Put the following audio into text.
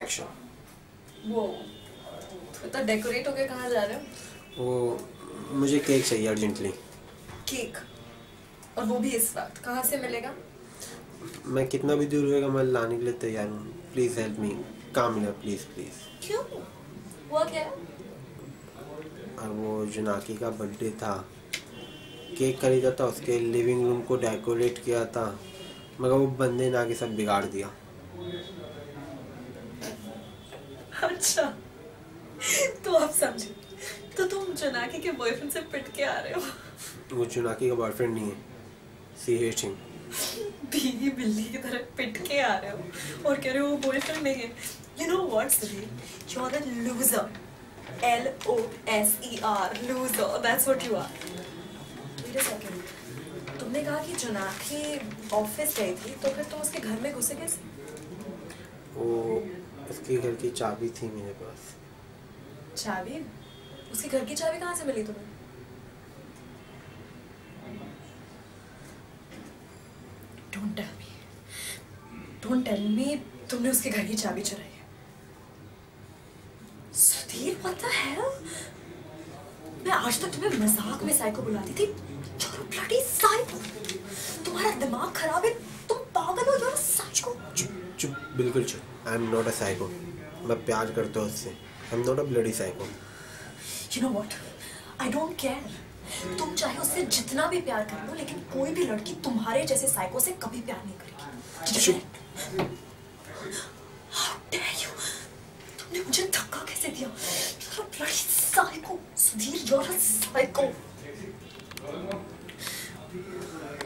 Action. वो तो decorate होके कहाँ जा रहे हो? वो मुझे केक चाहिए अर्जेंटली। केक? और वो भी इस वक्त कहाँ से मिलेगा? मैं कितना भी दूर होएगा मैं लाने के लिए तैयार हूँ। Please help me. काम मिला प्लीज़ प्लीज़। क्यों? हुआ क्या है? और वो जुनाकी का बर्थडे था, केक खरीदा था, उसके लिविंग रूम को डेकोरेट किया था, मगर वो बंदे ने आके सब बिगाड़ दिया। अच्छा, तो आप समझे। तो तुम जनाकी के बॉयफ्रेंड से पिट के आ रहे हो? वो जुनाकी का बॉयफ्रेंड नहीं है, सी हेट हिम। भीगी बिल्ली की तरह पिट के आ रहे हो और कह रहे हो वो बॉयफ्रेंड नहीं है। You know what, Sudhir? You're a loser. Loser. Loser. That's what you are. Wait a second. तुमने कहा कि जनाकी ऑफिस गई थी, तो फिर तुम उसके घर में घुसे कैसे? वो उसके घर की चाबी थी मेरे पास। चाबी? उसके घर की चाबी कहाँ से मिली तुम्हें? Don't tell me. Don't tell me तुमने उसके घर की चाबी चुराई है। Sudhir, what the hell? मैं आज तक तुम्हें मजाक में साइको बुलाती थी। You're a bloody psycho. तुम्हारा दिमाग खराब है, तुम पागल हो, you're a psycho. चुप चुप, बिल्कुल चुप। I am not a psycho. मैं प्यार करता हूँ उससे। I am not a bloody psycho. You know what? I don't care. तुम चाहे उससे जितना भी प्यार कर लो, लेकिन कोई भी लड़की तुम्हारे जैसे साइको से कभी प्यार नहीं करेगी। चुप। How dare you? तुमने मुझे धक्का कैसे दिया? You're a bloody psycho. Sudhir, you're a psycho.